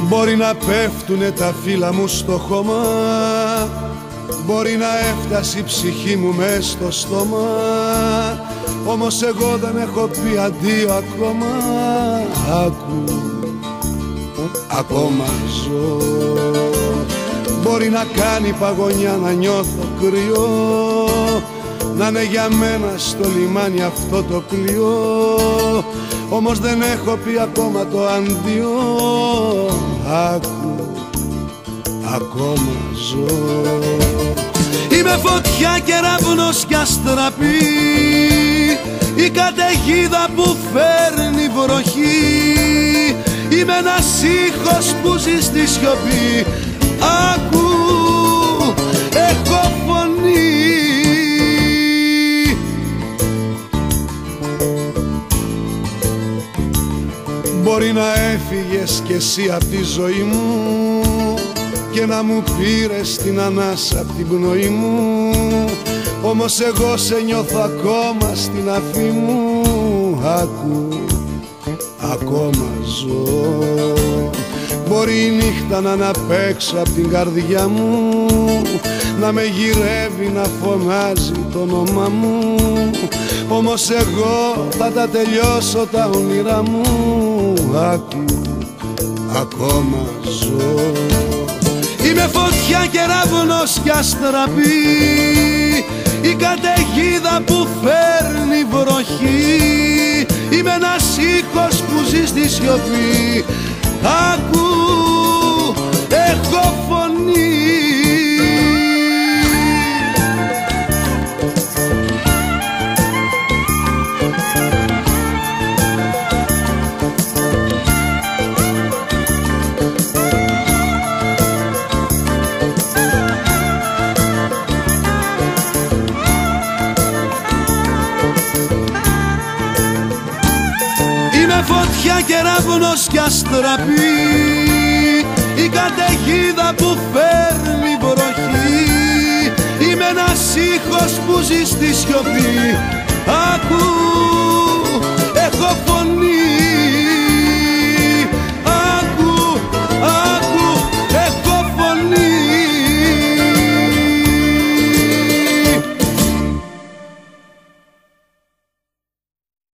Μπορεί να πέφτουνε τα φύλλα μου στο χώμα, μπορεί να έφτασε η ψυχή μου μες στο στόμα, όμως εγώ δεν έχω πει αντίο ακόμα. Άκου, ακόμα ζω. Μπορεί να κάνει παγωνιά, να νιώθω κρυό, να είναι για μένα στο λιμάνι αυτό το πλοίο, όμως δεν έχω πει ακόμα το αντίο. Άκου, ακόμα ζω. Είμαι φωτιά, κεραυνός κι αστραπή, η καταιγίδα που φέρνει βροχή. Είμαι ένας ήχος που ζει στη σιωπή. Άκου, έχω φωνή. Μπορεί να έφυγες κι εσύ απ' τη ζωή μου και να μου πήρες την ανάσα απ' την πνοή μου, όμως εγώ σε νιώθω ακόμα στην αφή μου. Άκου, ακόμα ζω. Μπορεί η νύχτα να αναπαίξω απ' την καρδιά μου, να με γυρεύει, να φωνάζει το όνομά μου, όμως εγώ θα τα τελειώσω τα όνειρά μου. Άκου, ακόμα ζω. Είμαι φωτιά, κεραυνός κι αστραπή, η καταιγίδα που φέρνει βροχή. Είμαι ένας ήχος που ζει στη σιωπή. Άκου, έχω φωνή. Είμαι φωτιά, κεραυνός κι αστραπή, η καταιγίδα που φέρνει βροχή. Είμαι ένας ήχος που ζει στη σιωπή. Άκου, έχω φωνή.